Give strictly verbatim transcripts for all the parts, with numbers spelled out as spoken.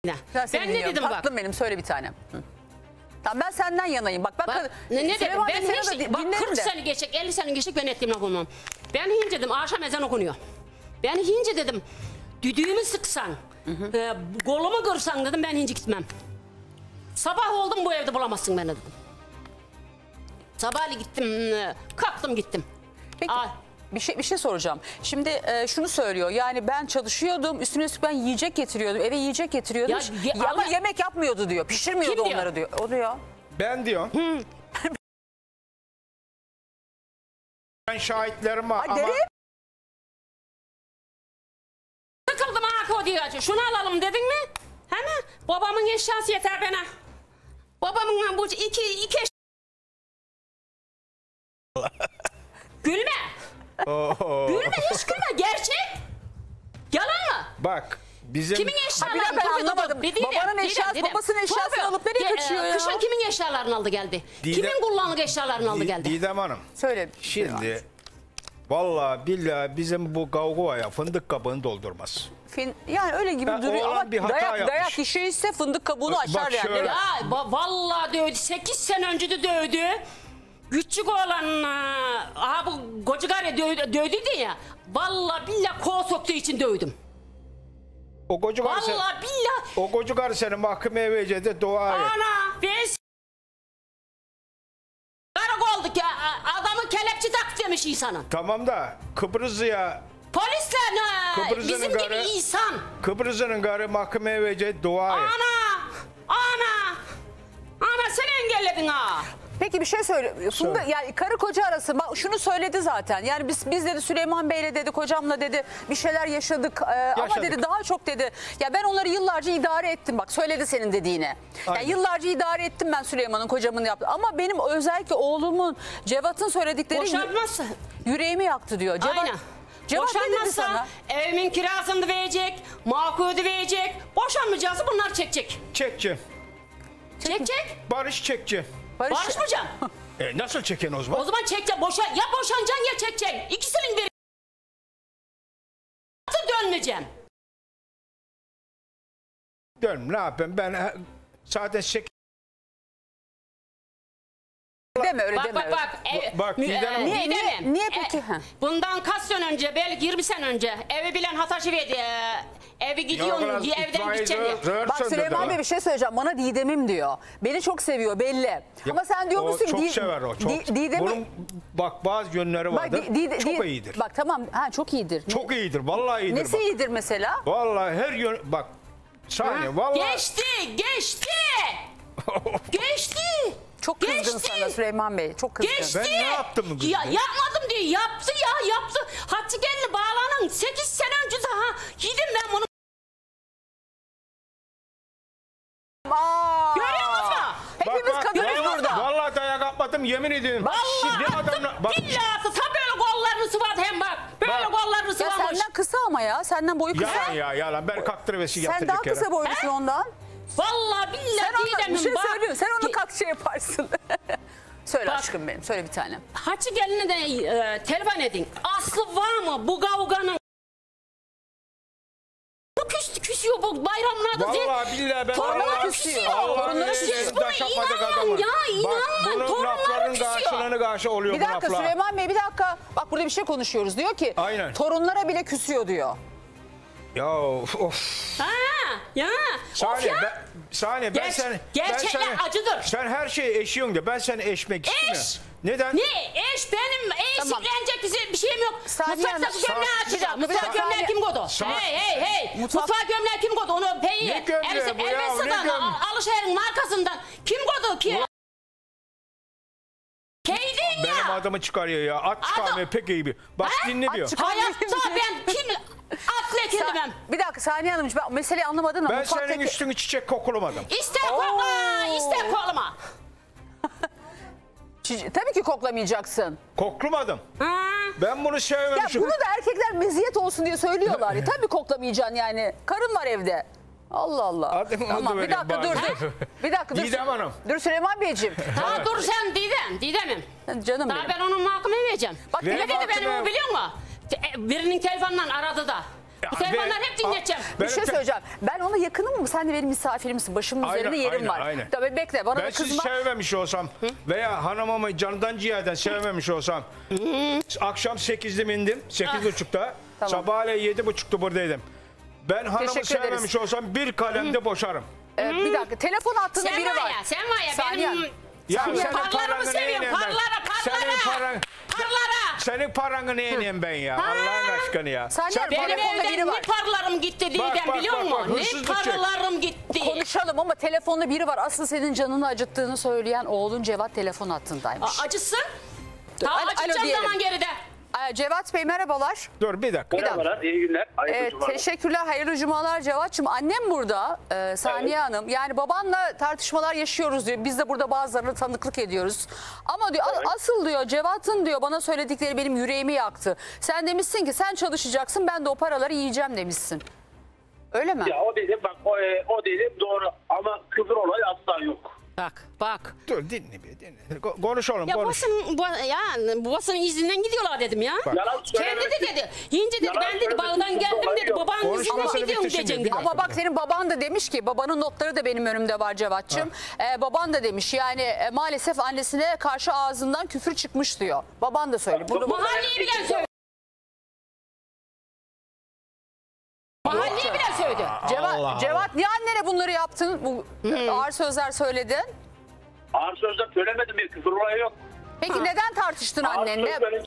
Ben ne dedim bak? Tatlım benim, söyle bir tane. Hı. Tamam, ben senden yanayım. Bak, bak, bak ne, ne dedim? Ben hiç, bak kırk de. sene geçecek, elli sene geçecek, ben ettiğimle okumam. Ben hince dedim, akşam ezan okunuyor. Ben hince dedim, düdüğümü sıksan, hı hı. E, kolumu kırsan dedim, ben hince gitmem. Sabah oldum, bu evde bulamazsın beni dedim. Sabahleyin gittim, kalktım gittim. Peki. Aa, Bir şey, bir şey soracağım. Şimdi e, şunu söylüyor. Yani ben çalışıyordum. Üstüne üstlük ben yiyecek getiriyordum. Eve yiyecek getiriyordum. Ya, ya, ama yemek yapmıyordu diyor. Pişirmiyordu Kim onları diyor. diyor. O diyor. Ben diyor. Ben şahitlerim var ama... Sıkıldım ha diyor. Şunu alalım dedin mi? Hemen babamın eşyası yeter bana. Babamın bu iki iki eş... Gülme. Oho. Gülme, hiç gülme. Gerçek. Yalan mı? Bak bizim... Kimin eşyalarını? Ha, ben anlamadım. Bir, bir, Babanın bir, eşyası, bir, babasının eşyasını Tabii. alıp nereye Ge- kaçıyor ya? Kışın kimin eşyalarını aldı geldi? Didem- Kimin kullanık eşyalarını aldı geldi? Didem Hanım. Söyle. Şimdi vallahi billahi bizim bu kavga var ya, fındık kabını doldurmaz. Fin, yani öyle gibi Ya, duruyor ama bir hata dayak, yapmış. dayak işi ise fındık kabuğunu Bak aşar yani. şöyle. Ya va- vallahi dövdü. Sekiz sene önce de dövdü. Küçük olan aha bu koca karı dövdü, dövdüydü ya. Vallahi billahi kol soktuğu için dövdüm. O koca karı sen, Vallahi billahi. o koca karı seni mahkemeye verecekti, dua et. Ana ben karakolduk ya, adamı kelepçe tak demiş insanın. Tamam da Kıbrıs'ya... Polisler ne? Kıbrıs'ın Bizim karı- gibi insan. Kıbrıs'ın karı mahkemeye verecekti, dua et. Ana! Ana! Ana sen engelledin ha. Peki bir şey söyle. Funda, yani karı koca arası bak şunu söyledi zaten. Yani biz biz dedi Süleyman Bey'le dedi, kocamla dedi bir şeyler yaşadık, ee, ama dedi daha çok dedi. Ya ben onları yıllarca idare ettim, bak söyledi senin dediğine. Yani yıllarca idare ettim ben Süleyman'ın, kocamın yaptı. Ama benim özellikle oğlumun, Cevat'ın söyledikleri Boşanmazsa. yüreğimi yaktı diyor. Cevat, Aynen. Cevat ne dedi Boşanmazsa sana? evimin kirasını verecek, makudu verecek. Boşanmayacağız, bunlar çekecek. Çekeceğim. Çekecek. Barış çekeceğim. Barış, Barışmayacağım. E nasıl çeken o zaman? O zaman çekecek. Boşan, ya boşanacaksın ya çekeceksin. İkisinin biri. Dönmeyeceğim. Dön, ne yapayım ben e, zaten çek... Deme öyle Bak deme bak öyle. bak. Ev, Bak, mü- Didem Hanım. e, Niye, niye, Didem'im. niye peki? E, Ha. bundan kaç sene önce, belki yirmi sene önce evi bilen hataşı verdi. E, evi gidiyorsun, biraz evden itfaiye gideceksin diye. zor- zor Bak söndürdü Süleyman ha. Bey bir şey söyleyeceğim. Bana Didem'im diyor. Beni çok seviyor belli. Ama sen diyor O musun çok Di- sever o. Çok. Di- Didem'i- Bunun bak bazı yönleri Bak, vardır. Di- Di- çok Di- iyidir. Bak tamam, ha çok iyidir. Çok iyidir. Vallahi iyidir. Nesi bak. iyidir mesela? Vallahi her yön bak. Saniye Ha? vallahi. Geçti, geçti. Geçti. Çok kızgın Geçti. sana Süleyman Bey. Çok kızgın. Geçti. Ben ne yaptım mı kızım? Ya yapmadım diye yaptı ya yaptı. Hatice gelini bağlanan sekiz sene önce daha yedim ben bunu. Aa! Görüyor musun? Hepimiz Bak, bak, kadınız vallahi- burada. Vallahi dayak atmadım, yemin ediyorum. Vallahi Şimdi attım. adamla- bak, Billahi attı. Sen böyle kollarını sıvadı hem bak. Böyle Bak. kollarını Ya sıvamış. senden kısa ama ya. Senden boyu kısa. yalan ya yalan. Ben kaktırıvesi Sen yaptıracak daha kısa yere. boylusun ondan. Vallahi billahi Sen ona bir Didem'im şey bak. söylüyorsun. Sen onu Ge- kalk şey yaparsın. Söyle Bak. aşkım benim. Söyle bir tane. Hatice geline de e, telefon edin. Aslı var mı bu kavganın? Bu küs, küsüyor bu bayramlarda. Vallahi billahi ben... Torunlar vallahi- küsüyor. Allah'ın Torunlar izniyle küsüyor. Buna taş atmadık inanmam adamı. ya, Bak inanmam. bunun Torunlar lafların küsüyor. karşılığını karşı oluyor Bir bu dakika laflar. Süleyman Bey, bir dakika. Bak burada bir şey konuşuyoruz. Diyor ki Aynen. torunlara bile küsüyor diyor. Ya of. Ha ya. Of Saniye ya. ben, saniye ben Ger- seni... gerçekler ben seni, acıdır. Sen her şeyi eşiyorsun da ben seni eşmek Eş. istemiyorum. Neden? Ne eş benim eş Tamam. evlenecek bir, bir şeyim yok. Saniye Hanım, Mutfaktaki gömleği sa- açacağım. bir dakika, Mutfak gömleği saniye- kim koydu? Sa- Hey hey hey. Mutfak- Mutfak gömleği kim koydu? Onu peyi. Ne gömleği bu ya? Ne Elbiseden, göm- Alışver'in markasından. Kim koydu ki? Keydin Benim ya. adamı çıkarıyor ya. At çıkarmıyor pek iyi bir. Bak Ha? dinle At diyor. çıkar- Hayatta ben kim at lekildi ben. Bir dakika Saniye Hanımcığım, ben meseleyi anlamadım da. Ben mutfaktaki- senin üstünü çiçek kokulamadım. İster kokla, Oo. ister koklama. Çi- Tabii ki koklamayacaksın. Koklamadım. Ha. Ya Ben bunu bunu sevmemişim. da erkekler meziyet olsun diye söylüyorlar. ya. Tabii koklamayacaksın yani. Karın var evde. Allah Allah. Hadi onu Tamam da bir dakika vereyim dur bari. dur. Bir dakika dur. Didem Hanım. Dur Süleyman Beyciğim. Ha dur sen Didem, Didem'im. Canım Daha benim. ben onun mahkemeye vereceğim. Bak, Ne Ver dedi benim mahkemeye. o biliyor musun? Te- Birinin telefonundan aradı da. Bu telefonları hep dinleteceğim. Bir şey söyleyeceğim. Ben ona yakınım mı? Sen de benim misafirimsin. Başımın Aynen, üzerinde yerim aynen, var. aynen. Tabii bekle. Bana Ben da sizi kızma. sevmemiş olsam veya hanımımı candan ciğerden sevmemiş olsam akşam sekizde indim. Sekiz buçukta. Tamam. Sabahleyin yedi buçukta buradaydım. Ben hanımı Teşekkür sevmemiş ederiz. olsam bir kalemde boşarım. Ee, bir dakika. Telefon hattında Sen biri var var. ya, sen var ya Saniye benim... Hanım. Ya Sen senin Parlarımı paranı seviyorum, neyine ben? parlara, Senin parlara. paran, Parlara. senin paranı neyine ben ya? Allah'ın aşkına ya. Saniye Sen Hanım, Benim para- telefonda biri evden var. ne paralarım gitti Bak, diyeceğim bak, biliyor bak, musun? bak, Ne hırsızlık çek. paralarım gitti. Konuşalım ama telefonda biri var. Asıl senin canını acıttığını söyleyen oğlun Cevat telefon hattındaymış. A- Acısın. Daha Alo- alo acıtacağım diyelim. zaman geride. Ee, Cevat Bey merhabalar. Dur bir dakika. Bir dakika. Merhabalar, iyi günler. Hayırlı Evet, cumalar. teşekkürler. Hayırlı cumalar Cevat'cığım. Annem burada, e, Saniye Evet. Hanım. Yani babanla tartışmalar yaşıyoruz diyor. Biz de burada bazılarını tanıklık ediyoruz. Ama diyor a- asıl diyor Cevat'ın diyor bana söyledikleri benim yüreğimi yaktı. Sen demişsin ki sen çalışacaksın, ben de o paraları yiyeceğim demişsin. Öyle mi? Ya o dedim bak o, e, o dedim doğru ama küfür olayı asla yok. Bak bak. Dur dinle bir dinle. Ko- Konuşalım Ya konuş. babasının, bu, ya, babasının izinden gidiyorlar dedim ya. Yalan Kendi söylemek de dedi. Hince dedi Yalan ben dedi söylemek bağdan suçlu geldim olay dedi. yok. Babanın izinden Konuşmasını gidiyorum bitirsin diyeceksin dedi. dedi. Bir Ama bak senin baban da demiş ki, babanın notları da benim önümde var Cevat'cığım. Ee, baban da demiş yani e, maalesef annesine karşı ağzından küfür çıkmış diyor. Baban da söylüyor. Bunu, Mahalleyi bilen söyledi. Mahalleyi bilen söyledi. Cevat, Allah Cevat niye annene bunları yaptın? Bu e, ağır sözler söyledin. Ağır sözler söylemedim bir küfür olayı yok. Peki neden tartıştın Ağır annenle? söz söyle-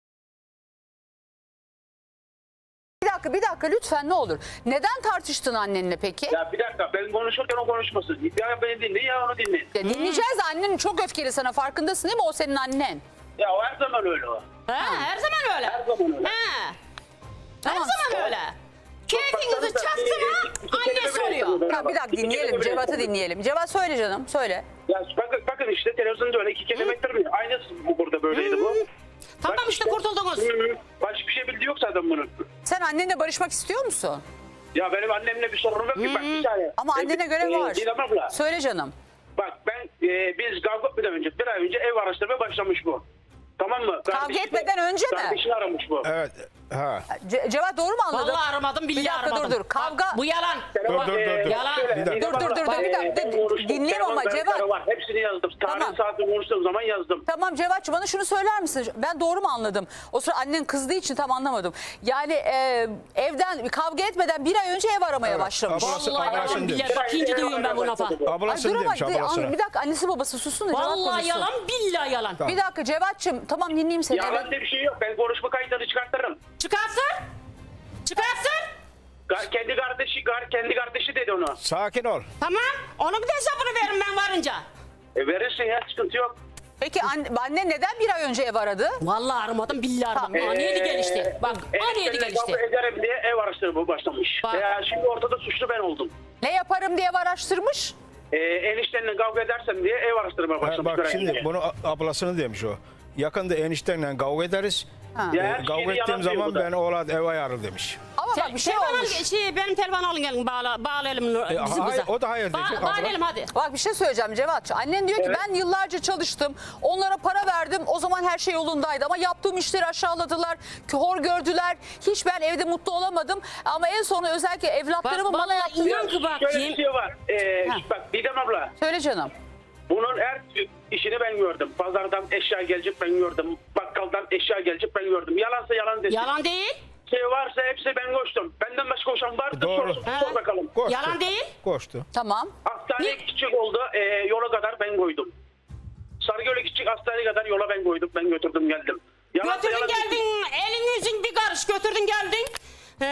Bir dakika bir dakika lütfen ne olur. Neden tartıştın annenle peki? Ya bir dakika ben konuşurken o konuşmasın. Ya beni dinleyin ya onu dinleyin. Ya dinleyeceğiz de annen çok öfkeli sana, farkındasın değil mi? O senin annen. Ya o her zaman öyle o. Ha, her zaman öyle. Her zaman öyle. Ha. Tamam. Her zaman öyle. Keyfinizi çaktı mı anne soruyor. Ha, bir dakika dinleyelim. Cevat'ı dinleyelim. Cevat söyle canım söyle. Ya bakın, bakın işte televizyonda öyle iki kelime ettirmiyor. Aynısı bu burada böyleydi bu. Tamam Bak işte kurtuldunuz. Hı hı. Başka bir şey bildiği yok zaten bunun. Sen annenle barışmak istiyor musun? Ya benim annemle bir sorunum yok ki. Bak bir saniye. Ama annene göre Ee, var. Didem abla. Söyle canım. Bak ben e, biz kavga etmeden önce bir ay önce ev araştırmaya başlamış bu. Tamam mı? Kardeşi- etmeden önce mi? Kardeşini aramış bu. Evet. Ha. Ce- Cevat doğru mu anladım? Vallahi aramadım, billahi Bir dakika aramadım. dur dur. Kavga... Bak, bu yalan. Dur, dur, dur, dur. Yalan. şöyle, Bir dakika. Didem Dur, dur, abla, dur, dur, bir e, dakika. ben konuştum. Dinleyelim Telefon ama kayıtları Cevat. Var. Hepsini yazdım. Tarih Tamam. saati konuştuğum zaman yazdım. Tamam Cevat'cığım bana şunu söyler misin? Ben doğru mu anladım? O sıra annen kızdığı için tam anlamadım. Yani e, evden kavga etmeden bir ay önce ev aramaya Evet. başlamış. Ablası- Vallahi ablasını yalan demiş. billahi. Bak ikinci duyuyorum ben bu lafı. Ay Ablasını dur ama demiş ablasına. bir dakika annesi babası sussun da Cevat Vallahi konuşsun. yalan billahi yalan. Tamam. Bir dakika Cevat'cığım tamam dinleyeyim seni. Yalan Evet. diye bir şey yok. Ben konuşma kayıtları çıkartırım. Çıkarsın. Çıkarsın. Ga- Kendi kardeşi, gar- kendi kardeşi dedi onu. Sakin ol. Tamam. Onun bir de hesabını veririm ben varınca. E verirsin ya sıkıntı yok. Peki anne, anne neden bir ay önce ev aradı? Vallahi aramadım billahi aramadım. Tamam. Aniyeti gelişti. Bak aniyeti Eniştemle gelişti. kavga ederim diye ev araştırma başlamış. Bak. Ya şimdi ortada suçlu ben oldum. Ne yaparım diye ev araştırmış. E, eniştenle kavga edersem diye ev araştırma Ha, başlamış. bak bir ay şimdi önce. bunu a- ablasını demiş o. Yakında eniştenle kavga ederiz. Ha. Ya Ee, her kavga şeyi ettiğim yalan diyor zaman bu da. ben oğlan ev ayarı demiş. Ama bak bir şey telefon al- olmuş. Şey, benim telefonu alın gelin bağla, bağlayalım bizim hayır, kıza. o da hayır diyecek Ba- abla. bağlayalım hadi. Bak bir şey söyleyeceğim Cevat. Annen diyor ki Evet. ben yıllarca çalıştım. Onlara para verdim. O zaman her şey yolundaydı. Ama yaptığım işleri aşağıladılar. Hor gördüler. Hiç ben evde mutlu olamadım. Ama en sonu özellikle evlatlarımın Bak, bana vallahi yaptığı... inan ki bak. Şöyle Kim- bir şey var. E, Ha. bak Didem abla. Söyle canım. Bunun her işini ben gördüm. Pazardan eşya gelecek ben gördüm. Bakkaldan eşya gelecek ben gördüm. Yalansa yalan desin. Yalan değil. Şey varsa hepsi ben koştum. Benden başka koşan vardı. Doğru. Sor, Ha. sor bakalım. Koştu. Yalan değil. Koştu. Tamam. Hastane Ne? küçük oldu. E, yola kadar ben koydum. Sarıgöl'e küçük hastaneye kadar yola ben koydum. Ben götürdüm geldim. Yalansa Götürdün yalan desin. geldin. Elin yüzün bir karış götürdün geldin. Ee,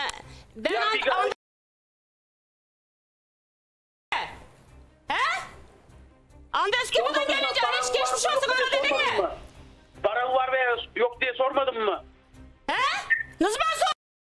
ben Ya an- bir karış- an- He? Andes gibi Sormadın mı? gelince Paran hiç geçmiş var mı, olsun yok bana diye dedin sormadın mi? mı? Paran var veya yok diye sormadın mı? He? Nasıl ben sor?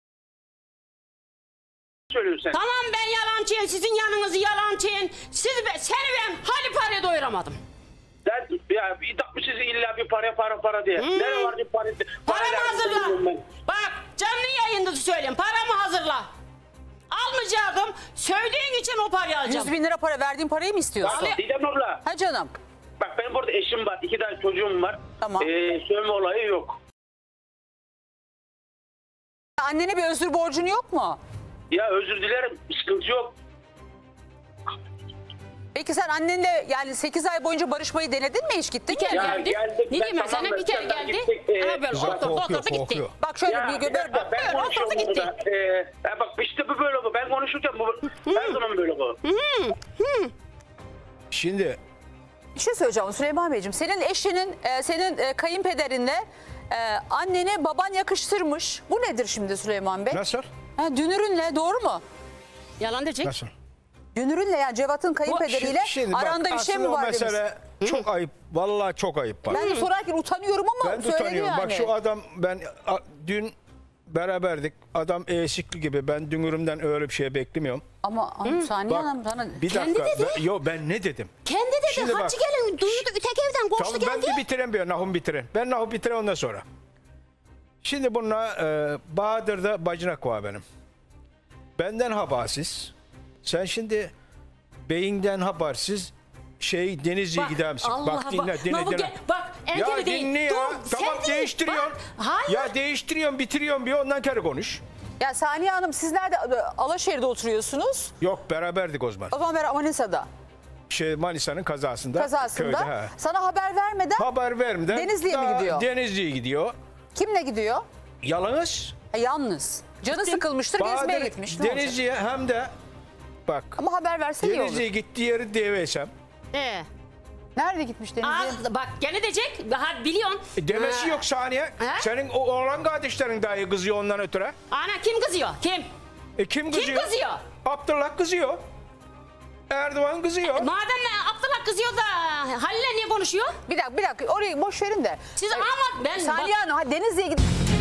Söylüyorsun sen. Tamam ben yalancıyım. Sizin yanınızı yalancıyım. Siz, seni ben hali paraya doyuramadım. Sen ya bir takmış sizi illa bir para para para diye. Hmm. Nerede var bir para? Paramı nerede hazırla. bilmiyorum ben. Bak canlı yayında söyleyeyim. Paramı hazırla. Almayacaktım. Söylediğin için o parayı alacağım. yüz bin lira para verdiğin parayı mı istiyorsun? Ali- Didem abla. Ha canım. Bak benim burada eşim var. iki tane çocuğum var. Tamam. Ee, sövme olayı yok. Annene bir özür borcun yok mu? Ya özür dilerim, sıkıntı yok. Peki sen annenle yani sekiz ay boyunca barışmayı denedin mi, hiç gittin Bir kere mi? Ya geldi. geldik, Ne ben diyeyim ben sana, tamam, bir kere beraber geldi. gittik, e, Ama böyle Güzel oturdu korkuyor, oturdu gitti. korkuyor. Bak şöyle Ya bir bir göber. dakika, ben Böyle konuşuyorum oturdu gitti. burada. Ee, ya bak işte bu böyle bu. Ben konuşurken bu her zaman böyle bu. Şimdi Bir şey söyleyeceğim Süleyman Beyciğim. Senin eşinin, e, senin e, kayınpederinle e, anneni baban yakıştırmış. Bu nedir şimdi Süleyman Bey? nasıl? Ha, Dünür'ünle, doğru mu? Yalan diyecek. Nasıl? Dünür'ünle, yani Cevat'ın kayınpederiyle Şimdi- şimdi bak, aranda bir şey mi aslında o var demiş. mesele çok ayıp. Vallahi çok ayıp. Bak. Ben de sorarken utanıyorum ama Ben de söyledi utanıyorum. yani. Bak şu adam, ben a, dün beraberdik. Adam eşikli gibi. Ben dünürümden öyle bir şey beklemiyorum. Ama ama Saniye Bak Hanım sana... bir Kendi dakika. dedi. Ben, yo ben ne dedim? Kendi dedi Şimdi bak. hacı gelin duydu öteki evden koştu Tamam, ben geldi. de bitiren bir Nahum bitiren. Ben Nahum bitiren ondan sonra. Şimdi bununla e, Bahadır'da bacanak var benim. Benden habersiz. Sen şimdi beyinden habersiz şey Denizli'ye Bak, gider misin? Allah bak dinle Allah. dinle Navu dinle. gel- bak, Ya erkek değil. dinle ya. Dur, Tamam sen değil. değiştiriyorsun. Bak, hayır. Ya değiştiriyorsun bitiriyorsun bir ondan kere konuş. Ya Saniye Hanım, siz nerede? Alaşehir'de oturuyorsunuz. Yok beraberdik o zaman. O zaman ben Manisa'da. Şey Manisa'nın kazasında. Kazasında. Köyde, ha. Sana haber vermeden Haber vermeden. Denizli'ye mi daha gidiyor? Denizli'ye gidiyor. kimle gidiyor? Yalnız. Ha, yalnız. Canı sıkılmıştır, gezmeye Bahadır gitmiş. Ne olacak? Denizli'ye hem de bak Ama haber verse iyi olur. Denizli'ye gittiği yeri deveysem. Ee, Nerede gitmiş Denizli'ye? Aa, bak gene diyecek. Ha, biliyorsun. E, demesi Ha. yok saniye. Ha? Senin o oğlan kardeşlerin dahi kızıyor ondan ötürü. Ana kim kızıyor? Kim? E kim kızıyor? kızıyor? Abdullah kızıyor. Erdoğan kızıyor. Madem Abdullah kızıyor da Halil'le niye konuşuyor? Bir dakika, bir dakika. Orayı boş verin de. Siz ama ben Saniye Hanım, ha, Denizli'ye git.